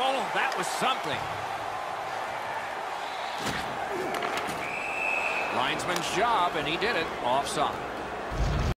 Oh, that was something. Linesman's job, and he did it. Offside.